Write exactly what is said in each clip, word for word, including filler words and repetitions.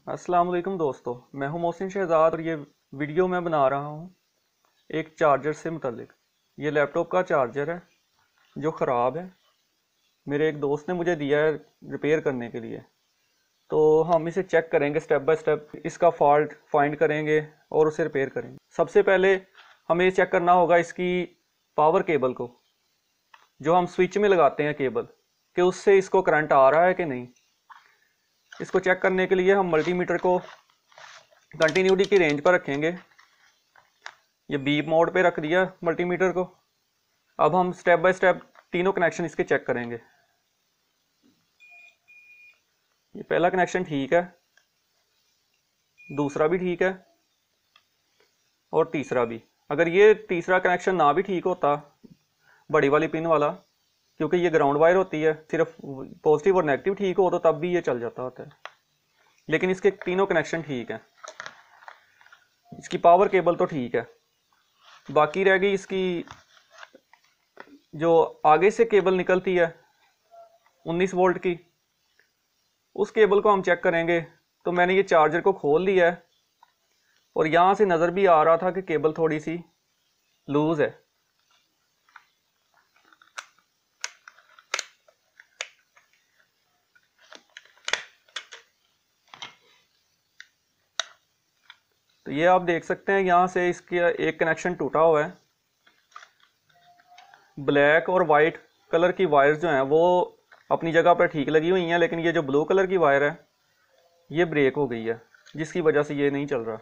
अस्सलाम वालेकुम दोस्तों, मैं हूं मोहसिन शहजाद और ये वीडियो मैं बना रहा हूं एक चार्जर से मुतल्लिक। ये लैपटॉप का चार्जर है जो ख़राब है। मेरे एक दोस्त ने मुझे दिया है रिपेयर करने के लिए, तो हम इसे चेक करेंगे स्टेप बाय स्टेप, इसका फॉल्ट फाइंड करेंगे और उसे रिपेयर करेंगे। सबसे पहले हमें ये चेक करना होगा इसकी पावर केबल को, जो हम स्विच में लगाते हैं केबल, कि उससे इसको करंट आ रहा है कि नहीं। इसको चेक करने के लिए हम मल्टीमीटर को कंटिन्यूटी की रेंज पर रखेंगे। ये बीप मोड पे रख दिया मल्टीमीटर को। अब हम स्टेप बाय स्टेप तीनों कनेक्शन इसके चेक करेंगे। ये पहला कनेक्शन ठीक है, दूसरा भी ठीक है और तीसरा भी। अगर ये तीसरा कनेक्शन ना भी ठीक होता, बड़ी वाली पिन वाला, क्योंकि ये ग्राउंड वायर होती है, सिर्फ पॉजिटिव और नेगेटिव ठीक हो तो तब भी ये चल जाता होता है। लेकिन इसके तीनों कनेक्शन ठीक है। इसकी पावर केबल तो ठीक है, बाकी रह गई इसकी जो आगे से केबल निकलती है उन्नीस वोल्ट की, उस केबल को हम चेक करेंगे। तो मैंने ये चार्जर को खोल लिया है और यहाँ से नज़र भी आ रहा था कि केबल थोड़ी सी लूज़ है। तो ये आप देख सकते हैं, यहाँ से इसका एक कनेक्शन टूटा हुआ है। ब्लैक और वाइट कलर की वायर जो हैं वो अपनी जगह पर ठीक लगी हुई हैं, लेकिन ये जो ब्लू कलर की वायर है ये ब्रेक हो गई है, जिसकी वजह से ये नहीं चल रहा।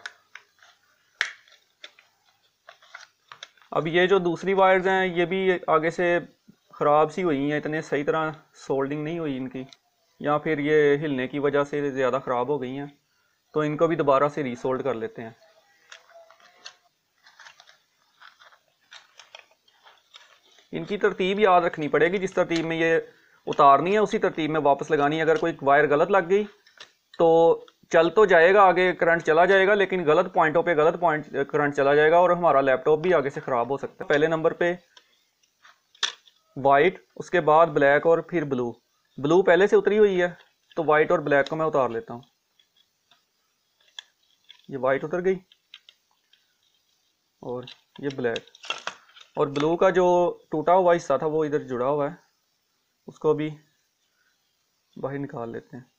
अब ये जो दूसरी वायर्स हैं ये भी आगे से ख़राब सी हुई हैं, इतने सही तरह सोल्डिंग नहीं हुई इनकी, या फिर ये हिलने की वजह से ज़्यादा ख़राब हो गई हैं। तो इनको भी दोबारा से रीसोल्ड कर लेते हैं। इनकी तरतीब याद रखनी पड़ेगी, जिस तरतीब में ये उतारनी है उसी तरतीब में वापस लगानी है। अगर कोई वायर गलत लग गई तो चल तो जाएगा, आगे करंट चला जाएगा, लेकिन गलत पॉइंटों पे गलत पॉइंट करंट चला जाएगा और हमारा लैपटॉप भी आगे से ख़राब हो सकता है। पहले नंबर पे वाइट, उसके बाद ब्लैक और फिर ब्लू। ब्लू पहले से उतरी हुई है तो वाइट और ब्लैक को मैं उतार लेता हूँ। ये वाइट उतर गई और ये ब्लैक, और ब्लू का जो टूटा हुआ हिस्सा था वो इधर जुड़ा हुआ है, उसको भी बाहर निकाल लेते हैं।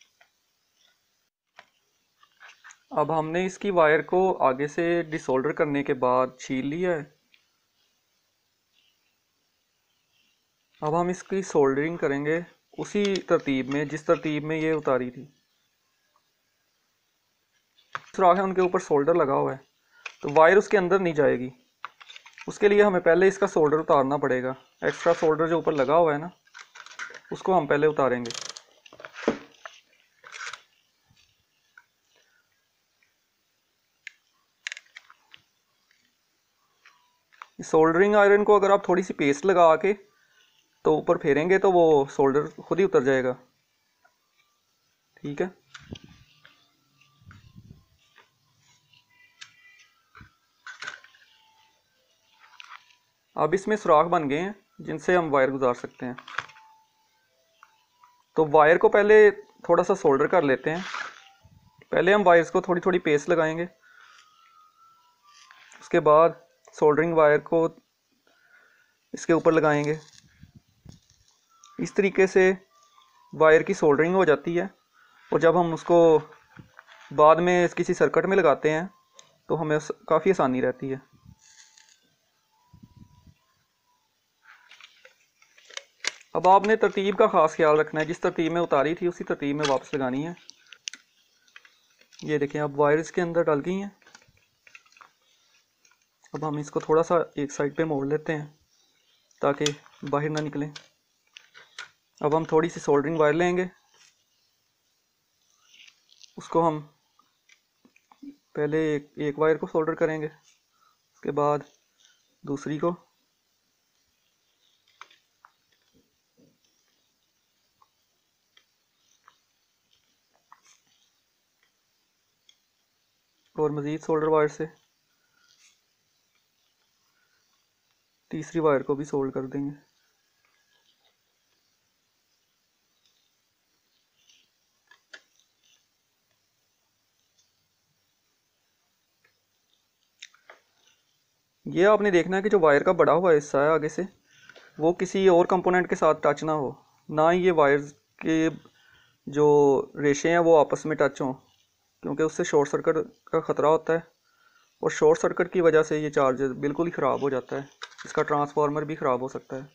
अब हमने इसकी वायर को आगे से डिसोल्डर करने के बाद छील लिया है। अब हम इसकी सोल्डरिंग करेंगे उसी तरतीब में जिस तरतीब में ये उतारी थी। सुराख है उनके ऊपर सोल्डर लगा हुआ है, तो वायर उसके अंदर नहीं जाएगी। उसके लिए हमें पहले इसका सोल्डर उतारना पड़ेगा। एक्स्ट्रा सोल्डर जो ऊपर लगा हुआ है ना, उसको हम पहले उतारेंगे। सोल्डरिंग आयरन को अगर आप थोड़ी सी पेस्ट लगा के तो ऊपर फेरेंगे तो वो सोल्डर खुद ही उतर जाएगा। ठीक है। अब इसमें सुराख बन गए हैं जिनसे हम वायर गुजार सकते हैं। तो वायर को पहले थोड़ा सा सोल्डर कर लेते हैं। पहले हम वायर्स को थोड़ी थोड़ी पेस्ट लगाएंगे, उसके बाद सोल्डरिंग वायर को इसके ऊपर लगाएंगे। इस तरीके से वायर की सोल्डरिंग हो जाती है, और जब हम उसको बाद में किसी सर्किट में लगाते हैं तो हमें काफ़ी आसानी रहती है। अब आपने तरतीब का ख़ास ख्याल रखना है, जिस तरतीब में उतारी थी उसी तरतीब में वापस लगानी है। ये देखें, अब वायर इसके अंदर डल गई हैं। अब हम इसको थोड़ा सा एक साइड पे मोड़ लेते हैं ताकि बाहर ना निकलें। अब हम थोड़ी सी सोल्डरिंग वायर लेंगे, उसको हम पहले एक, एक वायर को सोल्डर करेंगे, उसके बाद दूसरी को, और मज़ीद सोल्डर वायर से तीसरी वायर को भी सोल्ड कर देंगे। ये आपने देखना है कि जो वायर का बड़ा हुआ हिस्सा है आगे से, वो किसी और कंपोनेंट के साथ टच ना हो, ना ही ये वायर्स के जो रेशे हैं वो आपस में टच हों, क्योंकि उससे शॉर्ट सर्किट का ख़तरा होता है। और शॉर्ट सर्किट की वजह से ये चार्जर बिल्कुल ही ख़राब हो जाता है, इसका ट्रांसफार्मर भी ख़राब हो सकता है।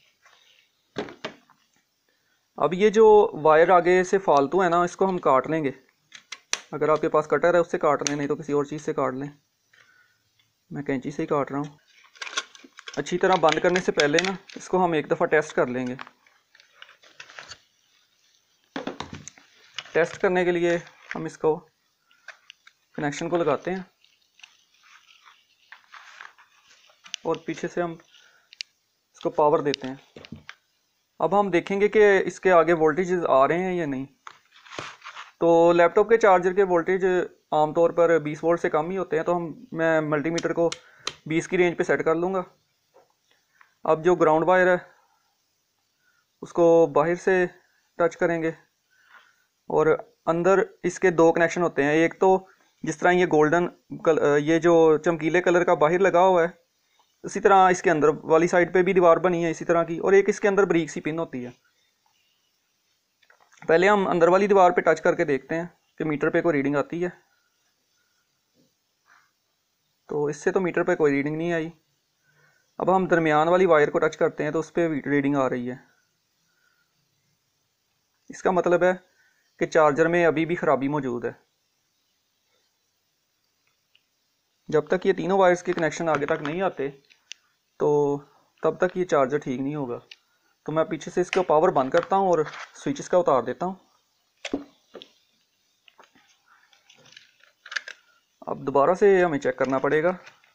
अब ये जो वायर आगे से फालतू है ना, इसको हम काट लेंगे। अगर आपके पास कटर है उससे काट लें, नहीं तो किसी और चीज़ से काट लें। मैं कैंची से ही काट रहा हूँ। अच्छी तरह बंद करने से पहले ना इसको हम एक दफ़ा टेस्ट कर लेंगे। टेस्ट करने के लिए हम इसको कनेक्शन को लगाते हैं और पीछे से हम इसको पावर देते हैं। अब हम देखेंगे कि इसके आगे वोल्टेज आ रहे हैं या नहीं। तो लैपटॉप के चार्जर के वोल्टेज आमतौर पर बीस वोल्ट से कम ही होते हैं, तो हम मैं मल्टीमीटर को बीस की रेंज पे सेट कर लूँगा। अब जो ग्राउंड वायर है उसको बाहर से टच करेंगे और अंदर इसके दो कनेक्शन होते हैं। एक तो जिस तरह ये गोल्डन कलर, ये जो चमकीले कलर का बाहर लगा हुआ है, इसी तरह इसके अंदर वाली साइड पे भी दीवार बनी है इसी तरह की, और एक इसके अंदर बारीक सी पिन होती है। पहले हम अंदर वाली दीवार पे टच करके देखते हैं कि मीटर पे कोई रीडिंग आती है। तो इससे तो मीटर पे कोई रीडिंग नहीं आई। अब हम दरमियान वाली वायर को टच करते हैं तो उस पर रीडिंग आ रही है। इसका मतलब है कि चार्जर में अभी भी ख़राबी मौजूद है। जब तक ये तीनों वायर्स के कनेक्शन आगे तक नहीं आते तो तब तक ये चार्जर ठीक नहीं होगा। तो मैं पीछे से इसका पावर बंद करता हूँ और स्विचेस का उतार देता हूँ। अब दोबारा से हमें चेक करना पड़ेगा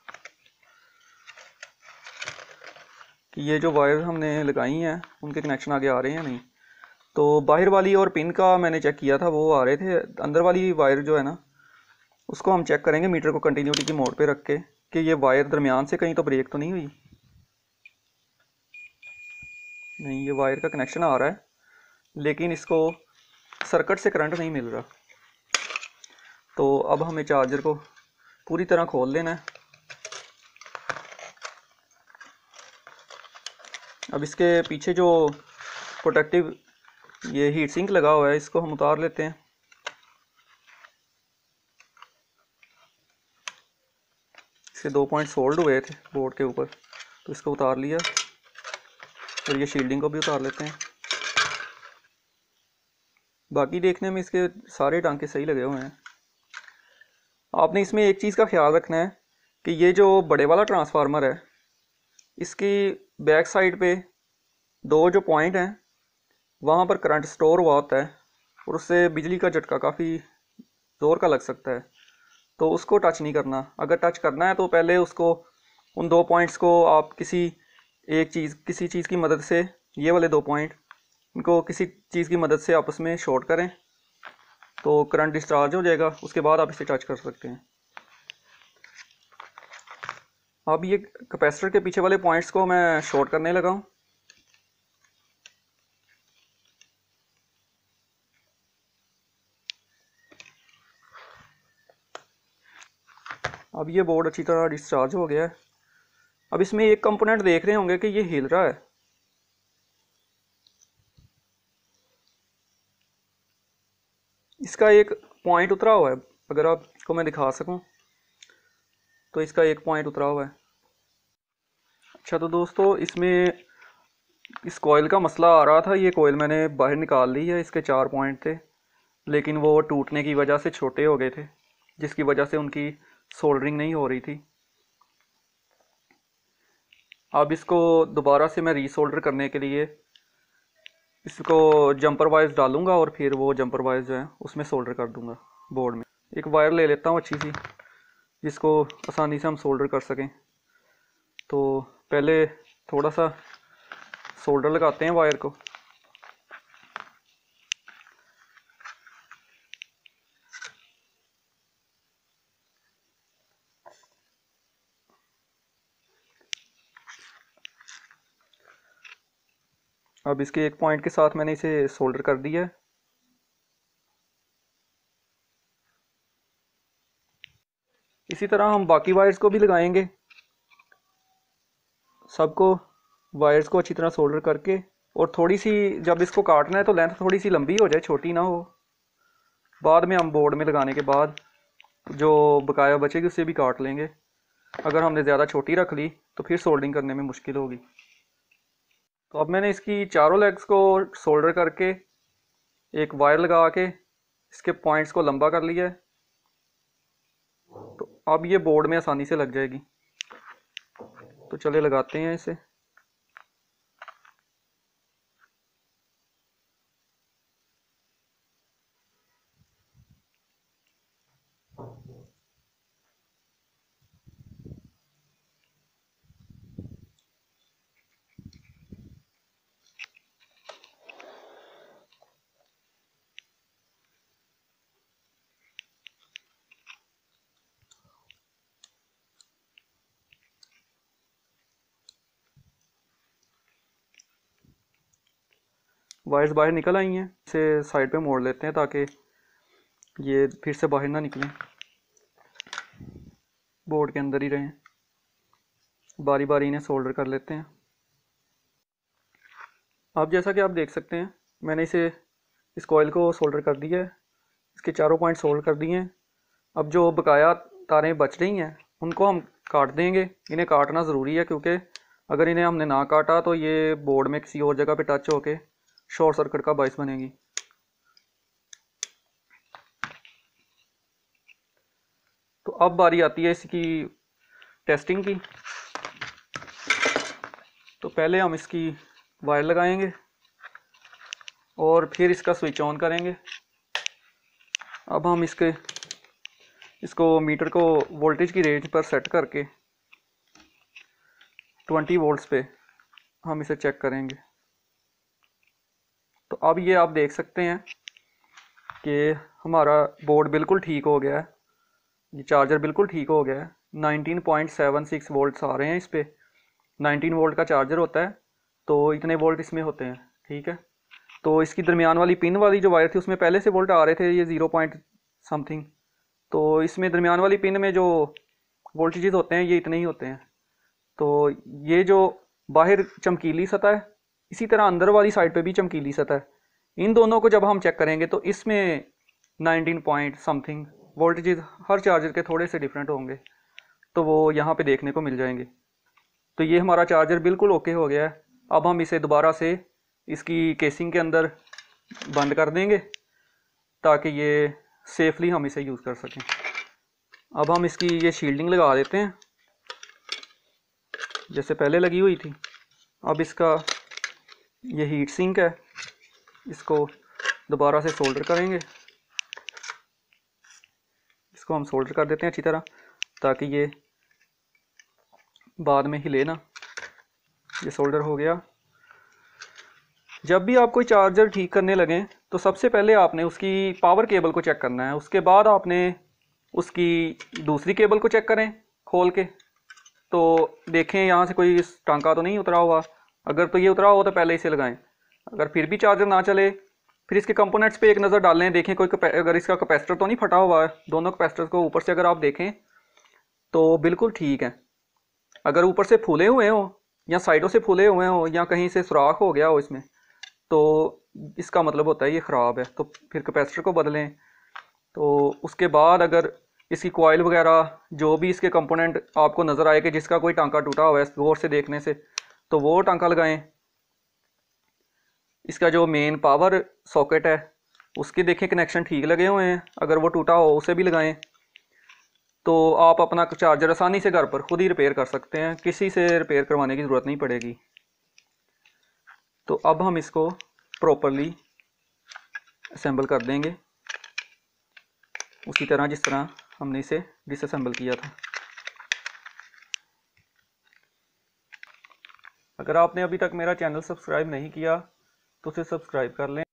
कि ये जो वायर हमने लगाई हैं उनके कनेक्शन आगे आ रहे हैं नहीं। तो बाहर वाली और पिन का मैंने चेक किया था, वो आ रहे थे। अंदर वाली वायर जो है ना, उसको हम चेक करेंगे मीटर को कंटिन्यूटी की मोड पे रख के कि ये वायर दरमियान से कहीं तो ब्रेक तो नहीं हुई। नहीं, ये वायर का कनेक्शन आ रहा है लेकिन इसको सर्किट से करंट नहीं मिल रहा। तो अब हमें चार्जर को पूरी तरह खोल लेना है। अब इसके पीछे जो प्रोटेक्टिव ये हीट सिंक लगा हुआ है इसको हम उतार लेते हैं। इसके दो पॉइंट सोल्ड हुए थे बोर्ड के ऊपर, तो इसको उतार लिया और ये शील्डिंग को भी उतार लेते हैं। बाकी देखने में इसके सारे टांके सही लगे हुए हैं। आपने इसमें एक चीज़ का ख्याल रखना है कि ये जो बड़े वाला ट्रांसफार्मर है, इसकी बैक साइड पे दो जो पॉइंट हैं वहाँ पर करंट स्टोर हुआ होता है और उससे बिजली का झटका काफ़ी ज़ोर का लग सकता है। तो उसको टच नहीं करना। अगर टच करना है तो पहले उसको, उन दो पॉइंट्स को आप किसी एक चीज़ किसी चीज़ की मदद से, ये वाले दो पॉइंट, इनको किसी चीज़ की मदद से आपस में शॉर्ट करें तो करंट डिस्चार्ज हो जाएगा। उसके बाद आप इसे टच कर सकते हैं। अब ये कैपेसिटर के पीछे वाले पॉइंट्स को मैं शॉर्ट करने लगा हूँ। अब ये बोर्ड अच्छी तरह डिस्चार्ज हो गया है। अब इसमें एक कंपोनेंट देख रहे होंगे कि ये हिल रहा है। इसका एक पॉइंट उतरा हुआ है, अगर आपको मैं दिखा सकूं तो इसका एक पॉइंट उतरा हुआ है। अच्छा, तो दोस्तों इसमें इस कोयल का मसला आ रहा था। ये कोयल मैंने बाहर निकाल ली है, इसके चार पॉइंट थे लेकिन वो टूटने की वजह से छोटे हो गए थे, जिसकी वजह से उनकी सोल्डरिंग नहीं हो रही थी। अब इसको दोबारा से मैं रीसोल्डर करने के लिए इसको जंपर वायर्स डालूंगा और फिर वो जंपर वायर्स जो है उसमें सोल्डर कर दूंगा बोर्ड में। एक वायर ले लेता हूँ अच्छी सी जिसको आसानी से हम सोल्डर कर सकें। तो पहले थोड़ा सा सोल्डर लगाते हैं वायर को। अब इसके एक पॉइंट के साथ मैंने इसे सोल्डर कर दिया है। इसी तरह हम बाकी वायर्स को भी लगाएंगे। सबको वायर्स को अच्छी तरह सोल्डर करके, और थोड़ी सी जब इसको काटना है तो लेंथ थोड़ी सी लंबी हो जाए, छोटी ना हो। बाद में हम बोर्ड में लगाने के बाद जो बकाया बचेगी उससे भी काट लेंगे। अगर हमने ज़्यादा छोटी रख ली तो फिर सोल्डिंग करने में मुश्किल होगी। तो अब मैंने इसकी चारों लेग्स को सोल्डर करके एक वायर लगा के इसके पॉइंट्स को लंबा कर लिया है। तो अब ये बोर्ड में आसानी से लग जाएगी। तो चले लगाते हैं इसे। वायर्स बाहर निकल आई हैं, इसे साइड पे मोड़ लेते हैं ताकि ये फिर से बाहर ना निकलें, बोर्ड के अंदर ही रहें। बारी बारी इन्हें सोल्डर कर लेते हैं। अब जैसा कि आप देख सकते हैं मैंने इसे इस कॉइल को सोल्डर कर दिया है, इसके चारों पॉइंट सोल्डर कर दिए हैं। अब जो बकाया तारें बच रही हैं उनको हम काट देंगे। इन्हें काटना ज़रूरी है क्योंकि अगर इन्हें हमने ना काटा तो ये बोर्ड में किसी और जगह पे टच होके शॉर्ट सर्किट का बायस बनेगी। तो अब बारी आती है इसकी टेस्टिंग की। तो पहले हम इसकी वायर लगाएंगे और फिर इसका स्विच ऑन करेंगे। अब हम इसके इसको मीटर को वोल्टेज की रेंज पर सेट करके ट्वेंटी वोल्ट्स पे हम इसे चेक करेंगे। तो अब ये आप देख सकते हैं कि हमारा बोर्ड बिल्कुल ठीक हो गया है, ये चार्जर बिल्कुल ठीक हो गया है। Nineteen point seven six volts आ रहे हैं इस पर। नाइनटीन वोल्ट का चार्जर होता है तो इतने वोल्ट इसमें होते हैं, ठीक है। तो इसकी दरमियान वाली पिन वाली जो वायर थी उसमें पहले से वोल्ट आ रहे थे, ये ज़ीरो पॉइंट समथिंग। तो इसमें दरमियान वाली पिन में जो वोल्टेजेस होते हैं ये इतने ही होते हैं। तो ये जो बाहर चमकीली सतह है, इसी तरह अंदर वाली साइड पे भी चमकीली सतह है। इन दोनों को जब हम चेक करेंगे तो इसमें नाइनटीन पॉइंट समथिंग वोल्टेजेस हर चार्जर के थोड़े से डिफरेंट होंगे, तो वो यहाँ पे देखने को मिल जाएंगे। तो ये हमारा चार्जर बिल्कुल ओके हो गया है। अब हम इसे दोबारा से इसकी केसिंग के अंदर बंद कर देंगे ताकि ये सेफली हम इसे यूज़ कर सकें। अब हम इसकी ये शील्डिंग लगा देते हैं जैसे पहले लगी हुई थी। अब इसका ये हीट सिंक है, इसको दोबारा से सोल्डर करेंगे। इसको हम सोल्डर कर देते हैं अच्छी तरह ताकि ये बाद में हिले ना। ये सोल्डर हो गया। जब भी आप कोई चार्जर ठीक करने लगें तो सबसे पहले आपने उसकी पावर केबल को चेक करना है, उसके बाद आपने उसकी दूसरी केबल को चेक करें खोल के। तो देखें यहाँ से कोई टांका तो नहीं उतरा हुआ, अगर तो ये उतरा हो तो पहले इसे लगाएं। अगर फिर भी चार्जर ना चले फिर इसके कंपोनेंट्स पे एक नज़र डालें, देखें कोई अगर इसका कैपेसिटर तो नहीं फटा हुआ है। दोनों कैपेसिटर्स को ऊपर से अगर आप देखें तो बिल्कुल ठीक है। अगर ऊपर से फूले हुए हो या साइडों से फूले हुए हो या कहीं से सुराख हो गया हो इसमें, तो इसका मतलब होता है ये ख़राब है, तो फिर कैपेसिटर को बदलें। तो उसके बाद अगर इसकी कॉइल वगैरह जो भी इसके कंपोनेंट आपको नज़र आए कि जिसका कोई टांका टूटा हुआ है गौर से देखने से, तो वो टांका लगाएं। इसका जो मेन पावर सॉकेट है उसके देखें कनेक्शन ठीक लगे हुए हैं, अगर वो टूटा हो उसे भी लगाएं। तो आप अपना चार्जर आसानी से घर पर खुद ही रिपेयर कर सकते हैं, किसी से रिपेयर करवाने की ज़रूरत नहीं पड़ेगी। तो अब हम इसको प्रॉपरली असेंबल कर देंगे उसी तरह जिस तरह हमने इसे डिसअसेंबल किया था। अगर आपने अभी तक मेरा चैनल सब्सक्राइब नहीं किया तो उसे सब्सक्राइब कर लें।